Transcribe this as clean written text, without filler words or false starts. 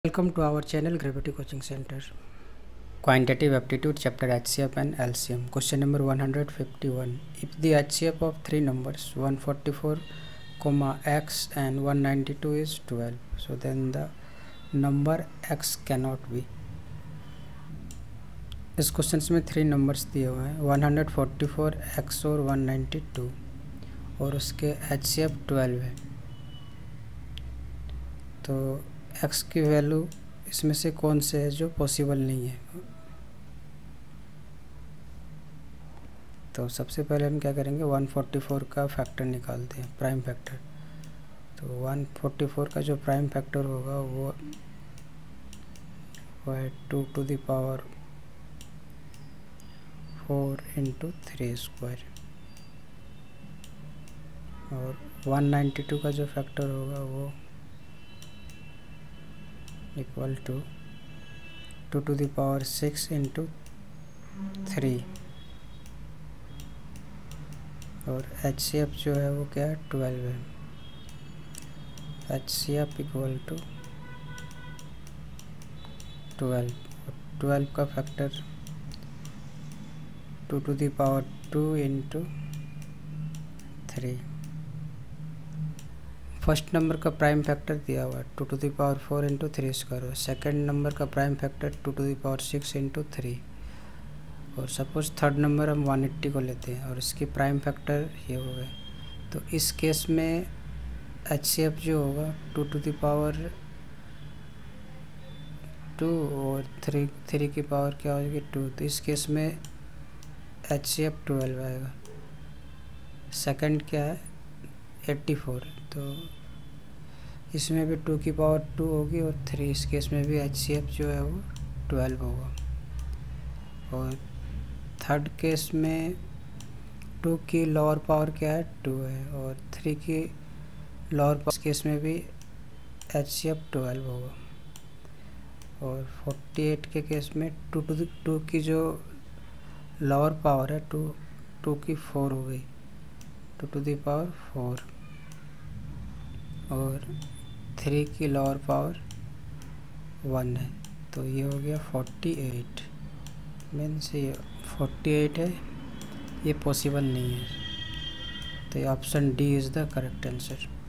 Welcome to our channel Gravity Coaching Center. Quantitative Aptitude Chapter HCF and LCM. Question number 151. If the HCF of three numbers 144, x and 192 is 12, so then the number x cannot be. इस question में three numbers दिए हुए हैं 144, x और 192 और उसके HCF 12 है। तो x की वैल्यू इसमें से कौन से है जो पॉसिबल नहीं है। तो सबसे पहले हम क्या करेंगे 144 का फैक्टर निकालते हैं, प्राइम फैक्टर। तो 144 का जो प्राइम फैक्टर होगा वो है 2 to the power 4 into 3 square, और 192 का जो फैक्टर होगा वो equal to 2 to the power 6 into 3, और HCF जो है वो क्या है 12 है। HCF इक्वल टू 12 का factor 2 to the power 2 into 3। First number का प्राइम फैक्टर दिया हुआ है 2 to the power 4 into 3 square. Second number का prime factor 2 to the power 6 into 3। और सपोज थर्ड नंबर हम 180 को लेते हैं और इसकी प्राइम फैक्टर ये हो गए। तो इस केस में HCF जो होगा 2 to the power 2 और 3 की पावर क्या होगी 2। तो इस केस में HCF 12 आएगा। सेकंड क्या है 84, तो इसमें भी 2 की पावर 2 होगी और 3। इस केस में भी HCF जो है वो 12 होगा। और थर्ड केस में 2 की लोअर पावर क्या है 2 है और 3 की लोअर पावर, इस केस में भी HCF 12 होगा। और 48 के केस में 2 की जो लोअर पावर है 2 की 4 हो गई, 2 to the power 4, और 3 की लोअर पावर 1 है। तो ये हो गया 48, मीन्स ये 48 है, ये पॉसिबल नहीं है। तो ये option D is the correct answer.